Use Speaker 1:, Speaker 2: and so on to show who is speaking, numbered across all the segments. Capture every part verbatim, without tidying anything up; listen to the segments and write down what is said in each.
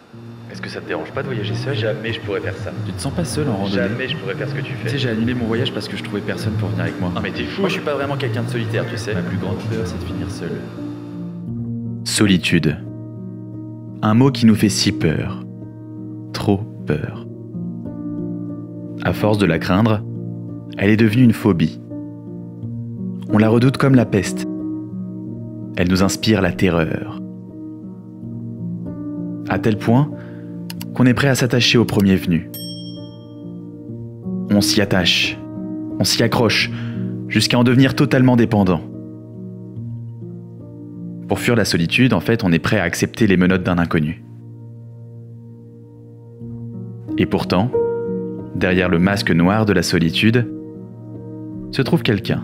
Speaker 1: Est-ce que ça te dérange pas de voyager seul? Jamais je pourrais faire ça.
Speaker 2: Tu te sens pas seul en randonnée?
Speaker 1: Jamais je pourrais faire ce que tu
Speaker 2: Tu
Speaker 1: fais.
Speaker 2: sais, j'ai annulé mon voyage parce que je trouvais personne pour venir avec moi.
Speaker 1: Non mais t'es fou.
Speaker 2: Moi, je suis pas vraiment quelqu'un de solitaire, tu sais. Ma plus grande peur, c'est de finir seul.
Speaker 3: Solitude. Un mot qui nous fait si peur. Trop peur. À force de la craindre, elle est devenue une phobie. On la redoute comme la peste. Elle nous inspire la terreur. À tel point qu'on est prêt à s'attacher au premier venu. On s'y attache, on s'y accroche, jusqu'à en devenir totalement dépendant. Pour fuir la solitude, en fait, on est prêt à accepter les menottes d'un inconnu. Et pourtant, derrière le masque noir de la solitude, se trouve quelqu'un.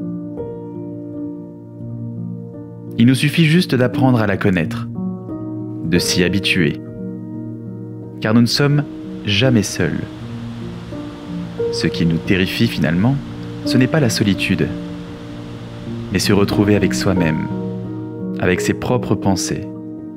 Speaker 3: Il nous suffit juste d'apprendre à la connaître, de s'y habituer, car nous ne sommes jamais seuls. Ce qui nous terrifie finalement, ce n'est pas la solitude, mais se retrouver avec soi-même, avec ses propres pensées.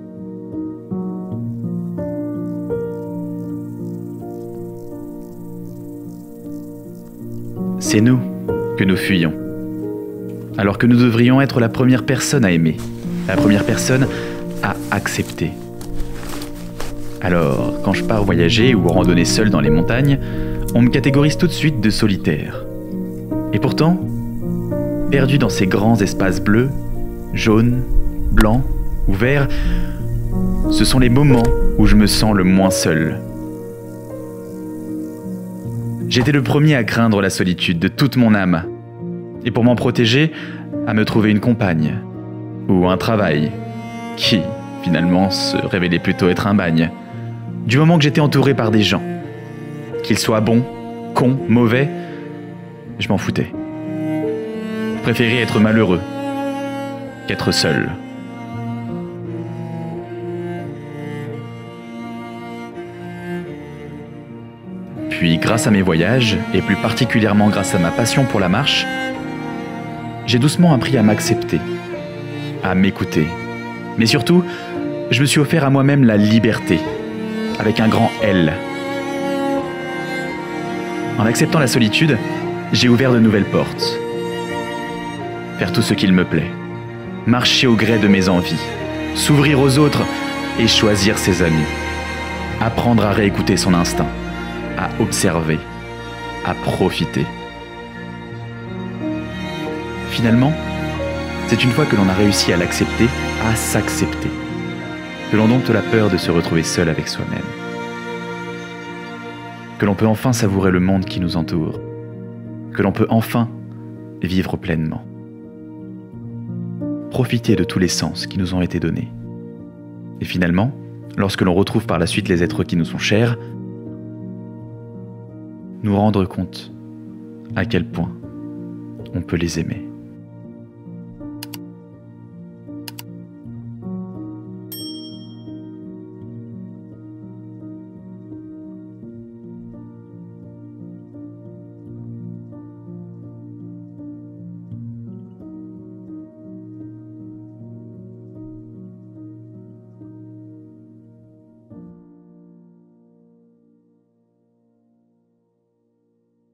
Speaker 3: C'est nous que nous fuyons, alors que nous devrions être la première personne à aimer, la première personne à accepter. Alors, quand je pars voyager ou randonner seul dans les montagnes, on me catégorise tout de suite de solitaire. Et pourtant, perdu dans ces grands espaces bleus, jaunes, blancs ou verts, ce sont les moments où je me sens le moins seul. J'étais le premier à craindre la solitude de toute mon âme. Et pour m'en protéger, à me trouver une compagne ou un travail qui, finalement, se révélait plutôt être un bagne. Du moment que j'étais entouré par des gens, qu'ils soient bons, cons, mauvais, je m'en foutais. Je préférais être malheureux qu'être seul. Puis, grâce à mes voyages, et plus particulièrement grâce à ma passion pour la marche, j'ai doucement appris à m'accepter, à m'écouter. Mais surtout, je me suis offert à moi-même la liberté, avec un grand L. En acceptant la solitude, j'ai ouvert de nouvelles portes. Faire tout ce qu'il me plaît, marcher au gré de mes envies, s'ouvrir aux autres et choisir ses amis. Apprendre à réécouter son instinct, à observer, à profiter. Finalement, c'est une fois que l'on a réussi à l'accepter, à s'accepter, que l'on dompte la peur de se retrouver seul avec soi-même. Que l'on peut enfin savourer le monde qui nous entoure, que l'on peut enfin vivre pleinement. Profiter de tous les sens qui nous ont été donnés. Et finalement, lorsque l'on retrouve par la suite les êtres qui nous sont chers, nous rendre compte à quel point on peut les aimer.